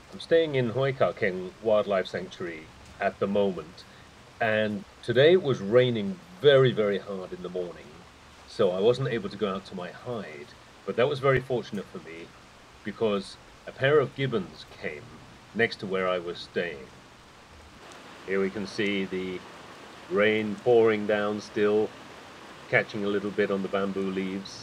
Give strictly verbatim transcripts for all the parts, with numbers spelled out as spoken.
I'm staying in Huai Kha Khaeng Wildlife Sanctuary at the moment, and today it was raining very, very hard in the morning, so I wasn't able to go out to my hide. But that was very fortunate for me because a pair of gibbons came next to where I was staying. Here we can see the rain pouring down still, catching a little bit on the bamboo leaves.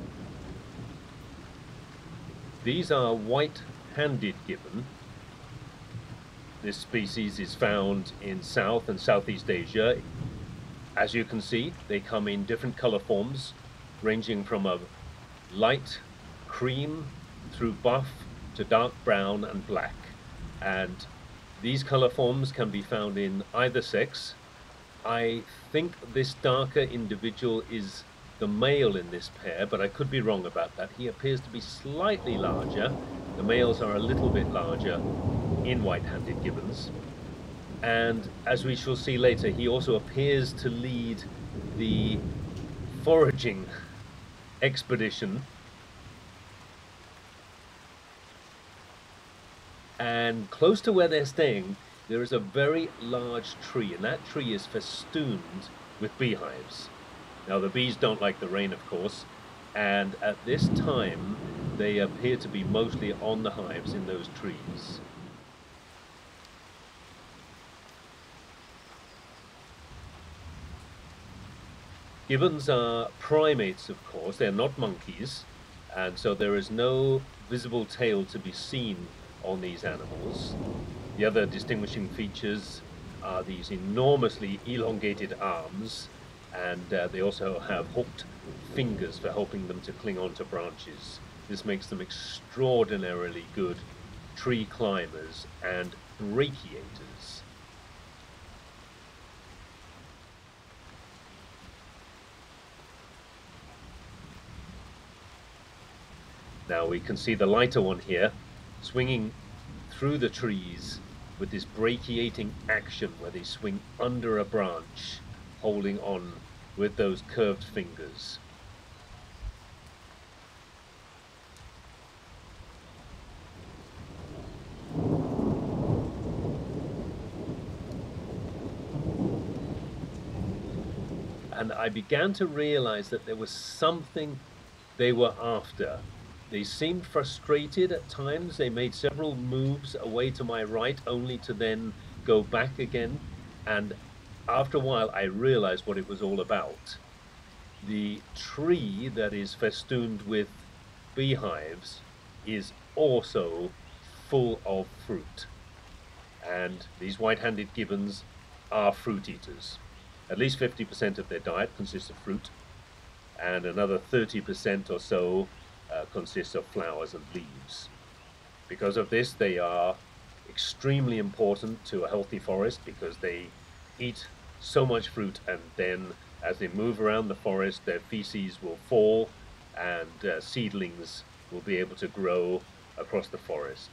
These are white-handed gibbon. This species is found in South and Southeast Asia. As you can see, they come in different color forms, ranging from a light cream through buff to dark brown and black. And these color forms can be found in either sex. I think this darker individual is the male in this pair, but I could be wrong about that. He appears to be slightly larger. The males are a little bit larger in white-handed gibbons. And as we shall see later, he also appears to lead the foraging expedition. And close to where they're staying, there is a very large tree, and that tree is festooned with beehives. Now, the bees don't like the rain, of course, and at this time, they appear to be mostly on the hives in those trees. Gibbons are primates, of course. They're not monkeys, and so there is no visible tail to be seen on these animals. The other distinguishing features are these enormously elongated arms, and uh, they also have hooked fingers for helping them to cling onto branches. This makes them extraordinarily good tree climbers and brachiators. Now we can see the lighter one here swinging through the trees with this brachiating action where they swing under a branch, holding on with those curved fingers. And I began to realize that there was something they were after. They seemed frustrated at times. They made several moves away to my right, only to then go back again. And after a while, I realized what it was all about. The tree that is festooned with beehives is also full of fruit. And these white-handed gibbons are fruit eaters. At least fifty percent of their diet consists of fruit, and another thirty percent or so Uh, consists of flowers and leaves. Because of this, they are extremely important to a healthy forest because they eat so much fruit, and then as they move around the forest, their feces will fall and uh, seedlings will be able to grow across the forest.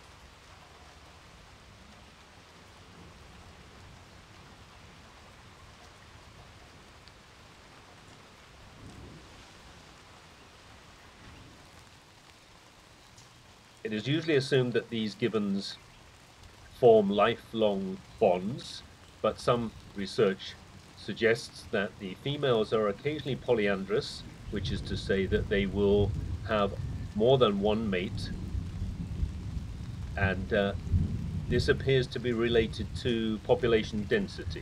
It is usually assumed that these gibbons form lifelong bonds, but some research suggests that the females are occasionally polyandrous, which is to say that they will have more than one mate, and uh, this appears to be related to population density.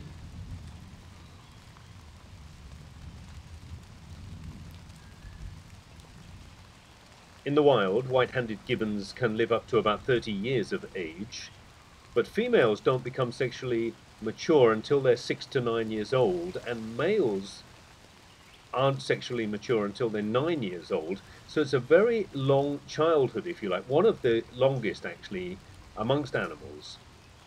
In the wild, white-handed gibbons can live up to about thirty years of age, but females don't become sexually mature until they're six to nine years old, and males aren't sexually mature until they're nine years old. So it's a very long childhood, if you like, one of the longest actually amongst animals.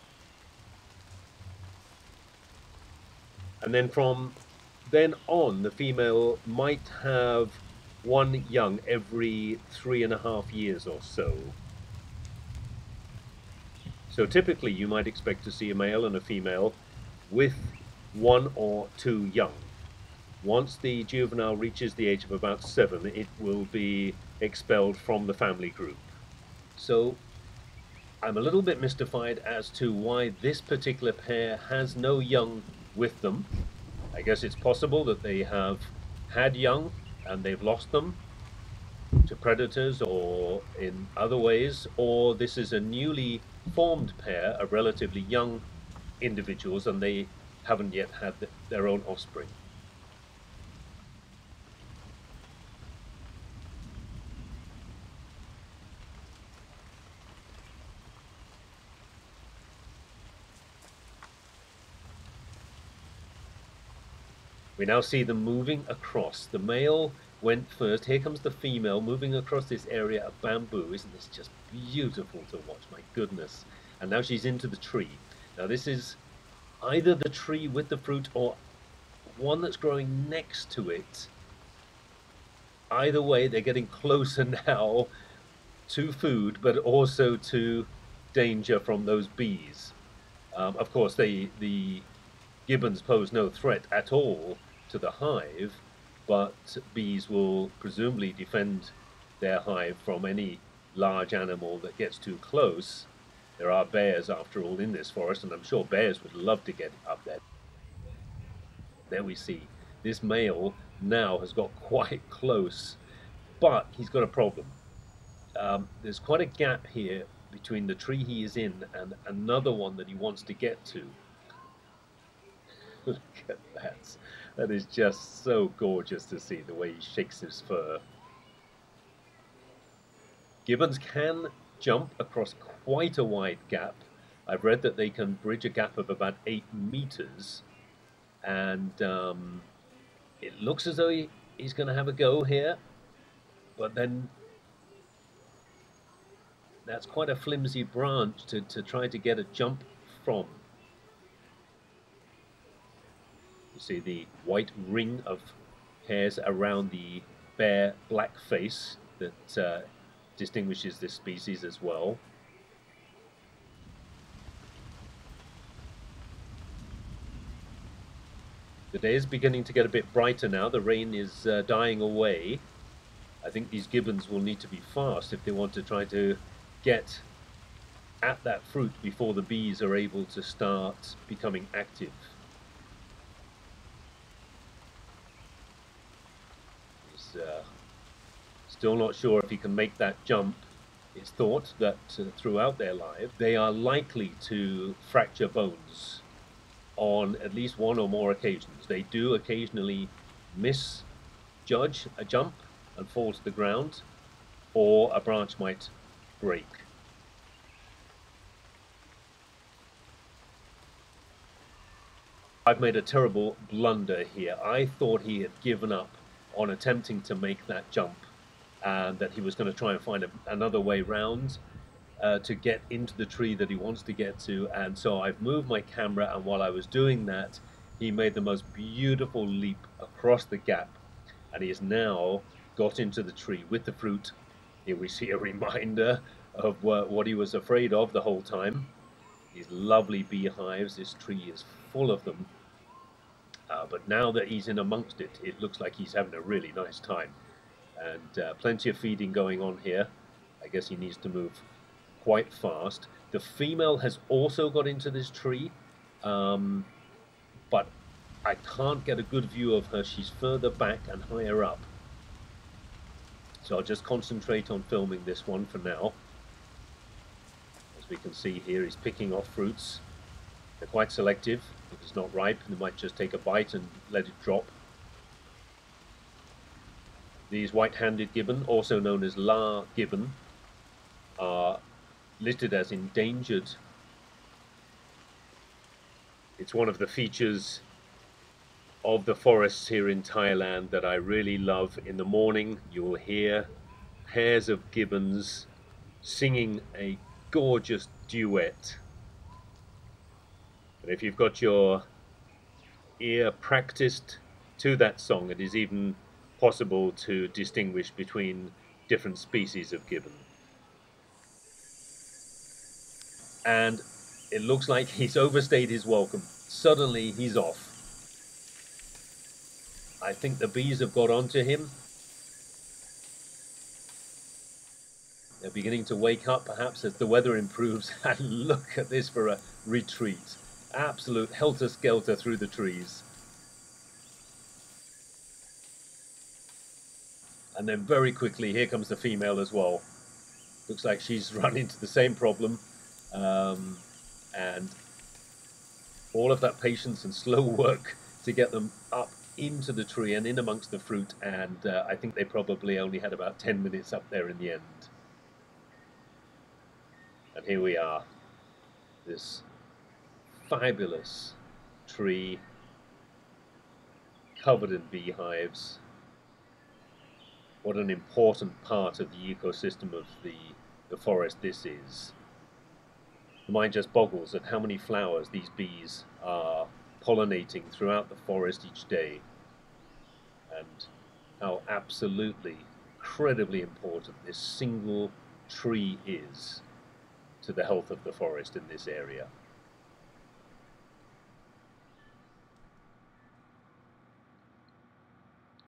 And then from then on, the female might have one young every three and a half years or so. So typically you might expect to see a male and a female with one or two young. Once the juvenile reaches the age of about seven, it will be expelled from the family group. So I'm a little bit mystified as to why this particular pair has no young with them. I guess it's possible that they have had young and they've lost them to predators or in other ways, or this is a newly formed pair, a relatively young individuals, and they haven't yet had their own offspring. We now see them moving across. The male went first. Here comes the female moving across this area of bamboo. Isn't this just beautiful to watch? My goodness. And now she's into the tree. Now this is either the tree with the fruit or one that's growing next to it. Either way, they're getting closer now to food, but also to danger from those bees. Um, of course, they, the gibbons pose no threat at all to the hive, but bees will presumably defend their hive from any large animal that gets too close. There are bears, after all, in this forest, and I'm sure bears would love to get up there. There we see this male now has got quite close, but he's got a problem. Um, there's quite a gap here between the tree he is in and another one that he wants to get to. Look at that. That is just so gorgeous to see the way he shakes his fur. Gibbons can jump across quite a wide gap. I've read that they can bridge a gap of about eight meters. And um, it looks as though he, he's going to have a go here. But then that's quite a flimsy branch to, to try to get a jump from. You see the white ring of hairs around the bare black face that uh, distinguishes this species as well. The day is beginning to get a bit brighter now. The rain is uh, dying away. I think these gibbons will need to be fast if they want to try to get at that fruit before the bees are able to start becoming active. He's uh, still not sure if he can make that jump. It's thought that uh, throughout their life they are likely to fracture bones on at least one or more occasions. They do occasionally misjudge a jump and fall to the ground, or a branch might break. I've made a terrible blunder here. I thought he had given up on attempting to make that jump and that he was going to try and find a, another way round uh, to get into the tree that he wants to get to. And so I've moved my camera, and while I was doing that, he made the most beautiful leap across the gap, and he has now got into the tree with the fruit. Here we see a reminder of uh, what he was afraid of the whole time. These lovely beehives, this tree is full of them. Uh, but now that he's in amongst it, it looks like he's having a really nice time. And uh, plenty of feeding going on here. I guess he needs to move quite fast. The female has also got into this tree, um, but I can't get a good view of her. She's further back and higher up. So I'll just concentrate on filming this one for now. As we can see here, he's picking off fruits. They're quite selective. If it's not ripe, they might just take a bite and let it drop. These white-handed gibbon, also known as La gibbon, are listed as endangered. It's one of the features of the forests here in Thailand that I really love. In the morning, you'll hear pairs of gibbons singing a gorgeous duet. And if you've got your ear practiced to that song, it is even possible to distinguish between different species of gibbon. And it looks like he's overstayed his welcome. Suddenly he's off. I think the bees have got onto him. They're beginning to wake up perhaps as the weather improves. And look at this for a retreat. Absolute helter-skelter through the trees. And then very quickly, here comes the female as well. Looks like she's run into the same problem. Um, and all of that patience and slow work to get them up into the tree and in amongst the fruit. And uh, I think they probably only had about ten minutes up there in the end. And here we are, this fabulous tree covered in beehives. What an important part of the ecosystem of the, the forest this is. The mind just boggles at how many flowers these bees are pollinating throughout the forest each day, and how absolutely, incredibly important this single tree is to the health of the forest in this area.